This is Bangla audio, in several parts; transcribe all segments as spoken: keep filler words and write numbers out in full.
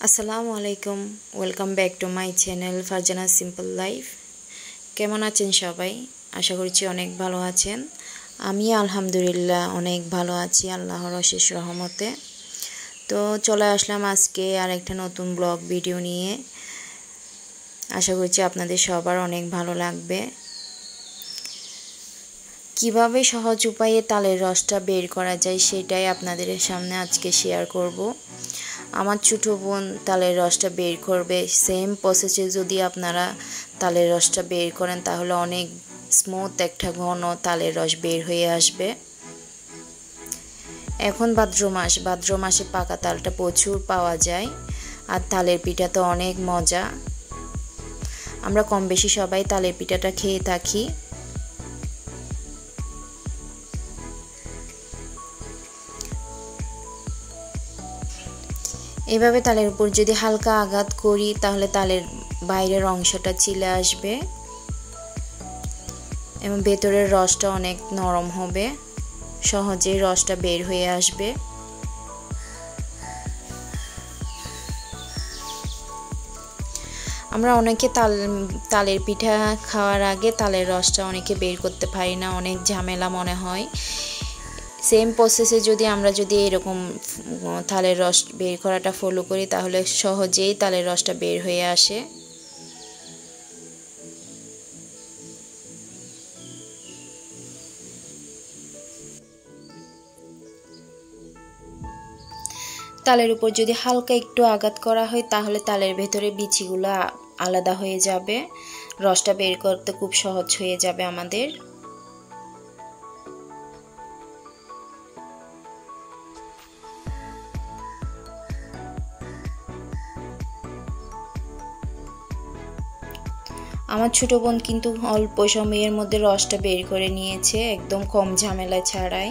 আসসালামু আলাইকুম welcome back to my channel Farzana simple life. কেমন আছেন সবাই? আশা করছি অনেক ভালো আছেন। আমি আলহামদুলিল্লাহ অনেক ভালো আছি আল্লাহর অশেষ রহমতে। তো চলে আসলাম আজকে আর একটা নতুন ব্লগ ভিডিও নিয়ে। আশা করছি আপনাদের সবার অনেক ভালো লাগবে। কিভাবে সহজ উপায়ে তালের রসটা বের করা যায় সেটাই আপনাদের সামনে আজকে শেয়ার করব। আমার ছোটো বোন তালের রসটা বের করবে, সেম প্রসেসে যদি আপনারা তালের রসটা বের করেন তাহলে অনেক স্মুথ একটা ঘন তালের রস বের হয়ে আসবে। এখন ভাদ্র মাস, ভাদ্র মাসে পাকা তালটা প্রচুর পাওয়া যায় আর তালের পিঠা তো অনেক মজা। আমরা কম বেশি সবাই তালের পিঠাটা খেয়ে থাকি। এভাবে তালের উপর যদি হালকা আঘাত করি তাহলে তালের বাইরের অংশটা ছিলে আসবে এবং ভেতরের রসটা অনেক নরম হবে, সহজেই রসটা বের হয়ে আসবে। আমরা অনেকে তাল তালের পিঠা খাওয়ার আগে তালের রসটা অনেকে বের করতে পারি না, অনেক ঝামেলা মনে হয়। সেম প্রসেসে যদি আমরা যদি এরকম তালের রস বের করাটা ফলো করি তাহলে সহজেই তালের রসটা বের হয়ে আসে। তালের উপর যদি হালকা একটু আঘাত করা হয় তাহলে তালের ভেতরে বিচিগুলো আলাদা হয়ে যাবে, রসটা বের করতে খুব সহজ হয়ে যাবে আমাদের। আমার ছোট বোন কিন্তু অল্প সময়ের মধ্যে রসটা বের করে নিয়েছে, একদম কম ঝামেলা ছাড়াই।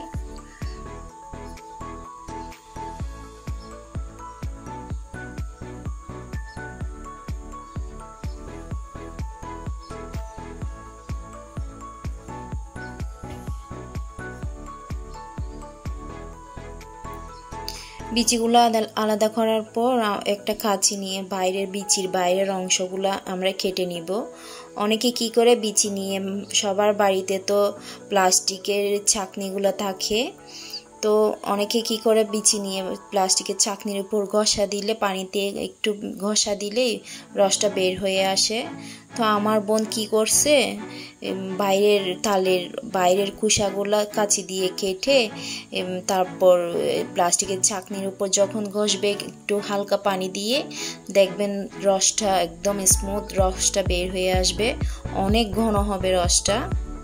বিচিগুলো আলাদা করার পর একটা কাঁচি নিয়ে বাইরের বিচির বাইরের অংশগুলো আমরা কেটে নিব। অনেকে কি করে বিচি নিয়ে, সবার বাড়িতে তো প্লাস্টিকের ছাঁকনিগুলো থাকে, তো অনেকে কি করে বিচি নিয়ে প্লাস্টিকের ছাঁকনির উপর ঘষা দিলে, পানিতে একটু ঘষা দিলেই রসটা বের হয়ে আসে। তো আমার বোন কি করছে, বাইরের তালের বাইরের কুসাগুলা কাঁচি দিয়ে কেটে তারপর প্লাস্টিকের ছাঁকনির উপর যখন ঘষবে একটু হালকা পানি দিয়ে দেখবেন রসটা একদম স্মুথ রসটা বের হয়ে আসবে, অনেক ঘন হবে রসটা।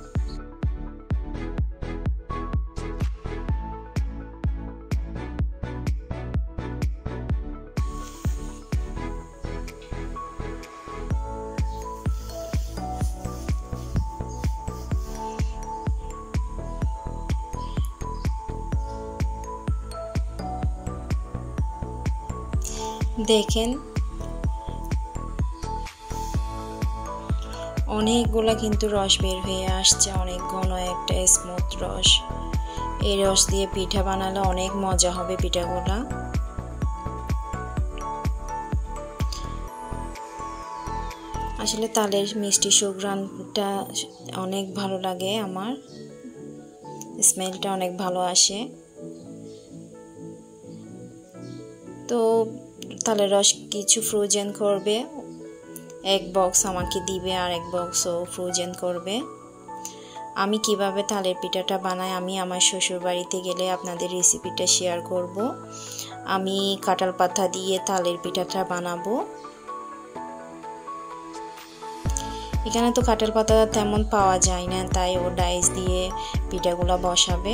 দেখেন অনেকগুলা কিন্তু রস বের হয়ে আসছে, অনেক ঘন একটা স্মুথ রস। এই রস দিয়ে পিঠা বানালে অনেক মজা হবে পিঠাগুলা। আসলে তালের মিষ্টি সুঘ্রাণটা অনেক ভালো লাগে, আমার স্মেলটা অনেক ভালো আসে। তো তালের রস কিছু ফ্রোজেন করবে, এক বক্স আমাকে দিবে আর এক বক্সও ফ্রোজেন করবে। আমি কিভাবে তালের পিঠাটা বানাই আমি আমার শ্বশুর বাড়িতে গেলে আপনাদের রেসিপিটা শেয়ার করব। আমি কাঁঠাল পাতা দিয়ে তালের পিঠাটা বানাবো। এখানে তো কাঁঠাল পাতা তেমন পাওয়া যায় না, তাই ও ডাইস দিয়ে পিঠাগুলো বসাবে।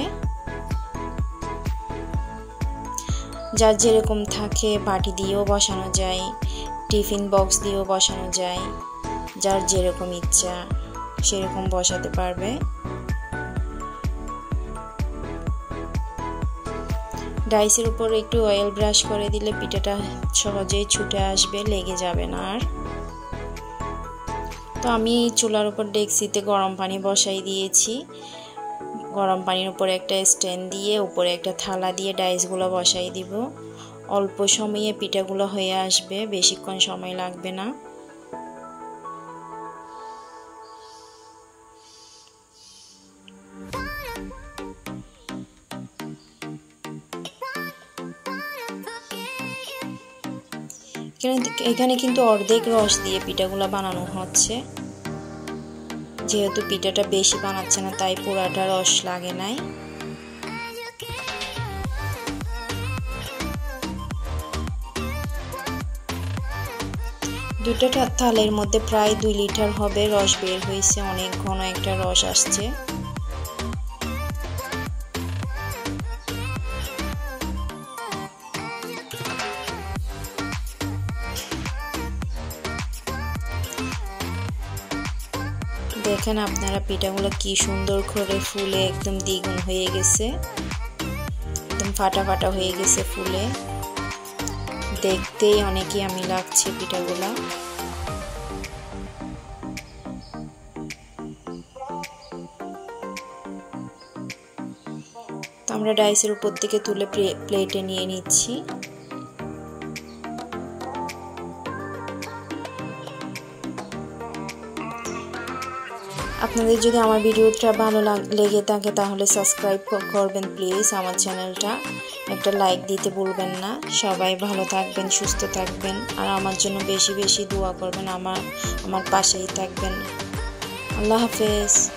যার যেরকম থাকে বাটি দিয়েও বসানো যায়, টিফিন বক্স দিয়েও বসানো যায়, যার যেরকম ইচ্ছা সেরকম বসাতে পারবে। ডাইসের উপর একটু অয়েল ব্রাশ করে দিলে পিঠাটা সহজেই ছুটে আসবে, লেগে যাবে না আর। তো আমি চুলার উপর ডেকচিতে গরম পানি বসাই দিয়েছি। গরম পানির উপরে একটা স্ট্যান্ড দিয়ে উপরে একটা থালা দিয়ে ডাইসগুলো বসাই দিব। অল্প সময়ে পিঠাগুলো হয়ে আসবে, বেশিক্ষণ সময় লাগবে না। এখানে কিন্তু অর্ধেক রস দিয়ে পিঠাগুলো বানানো হচ্ছে, যেহেতু পিঠাটা বেশি বানাচ্ছে না তাই পুরাটা রস লাগে নাই। দুটো থালের মধ্যে প্রায় দুই লিটার হবে রস বের হয়েছে, অনেক ঘন একটা রস আসছে। দেখেন আপনারা পিঠাগুলো কি সুন্দর করে ফুলে একদম দ্বিগুণ হয়ে গেছে, একদম ফাটা ফাটা হয়ে গেছে ফুলে, দেখতেই অনেকই আমি লাগছে পিঠাগুলা। তো আমরা ডাইসের উপর থেকে তুলে প্লেটে নিয়ে নিচ্ছি। আপনাদের যদি আমার ভিডিওটা ভালো লেগে থাকে তাহলে সাবস্ক্রাইব করবেন প্লিজ আমার চ্যানেলটা, একটা লাইক দিতে ভুলবেন না। সবাই ভালো থাকবেন, সুস্থ থাকবেন, আর আমার জন্য বেশি বেশি দোয়া করবেন, আমার আমার পাশেই থাকবেন। আল্লাহ হাফেজ।